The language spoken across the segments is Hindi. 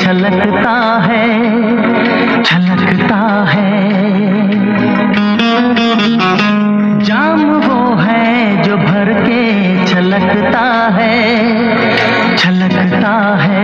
छलकता है, छलकता है। जाम वो है जो भर के छलकता है, छलकता है।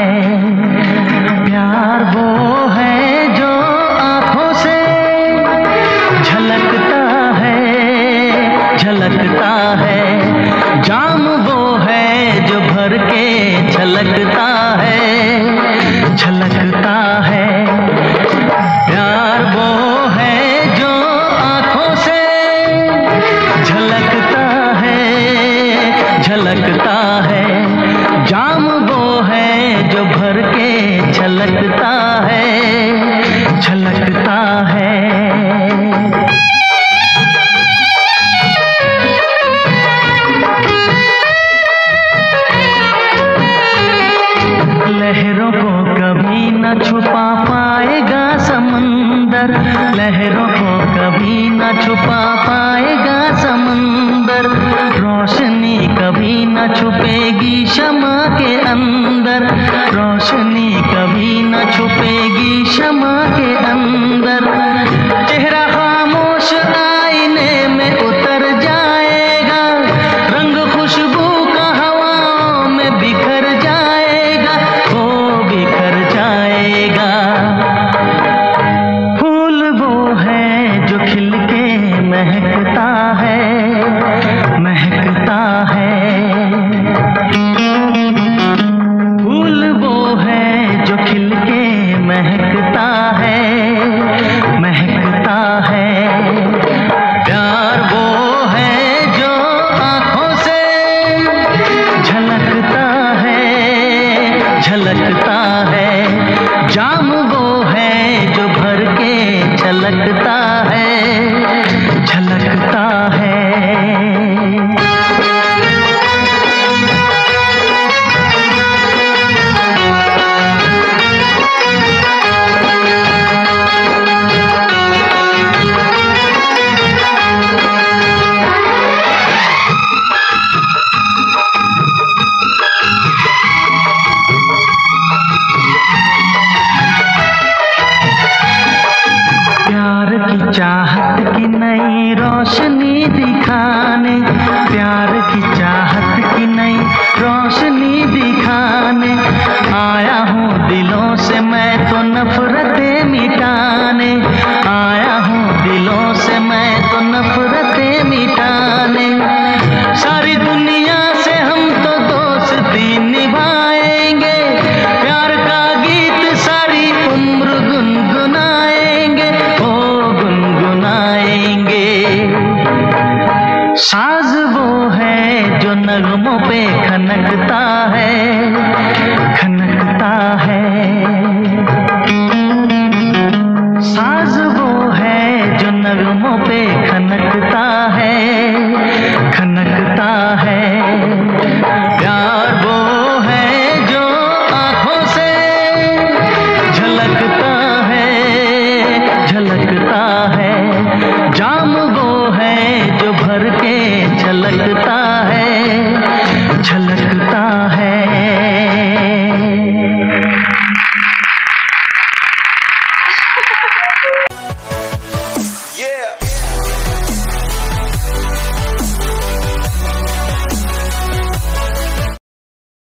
प्यार वो है जो आँखों से झलकता है, झलकता है। जाम वो है जो भर के छलकता है, छलकता है। प्यार वो है जो आँखों से झलकता है, झलकता है। जाम वो है जो भर के छलकता है, छलकता है। लहरों को कभी न छुपा पाएगा समंदर, लहरों को कभी न छुपा पाएगा समंदर। रोशनी कभी न छुपेगी शमा के अंदर, रोशनी कभी न छुपेगी शमा के अंदर। चेहरा खामोश आईने में उतर जाएगा, रंग खुशबू का हवाओं में बिखर जाएगा, वो बिखर जाएगा। फूल वो है जो खिल के महकता है, महकता है। फूल वो है जो खिल के महकता है, महकता है। प्यार वो है जो आँखों से झलकता है, झलकता है। जाम वो है जो भर के छलकता है, छलकता है। चाहत की नई रोशनी दिखाने, प्यार की चाहत की नई रोशनी दिखाने आया हूँ दिलों से मैं तो नफरतें मिटाने, आया हूँ दिलों से मैं तो नफरतें मिटाने। सारी दुनिया से हम तो दोस्ती निभाएंगे, प्यार का गीत सारी उम्र गुनगुनाएंगे, साज वो है जो नगमों पे खनकता है, खनकता है। साज वो है जो नगमों पे खनकता है, खनकता है। प्यार वो है जो आँखों से झलकता है, झलकता है। जाम वो है जो भर के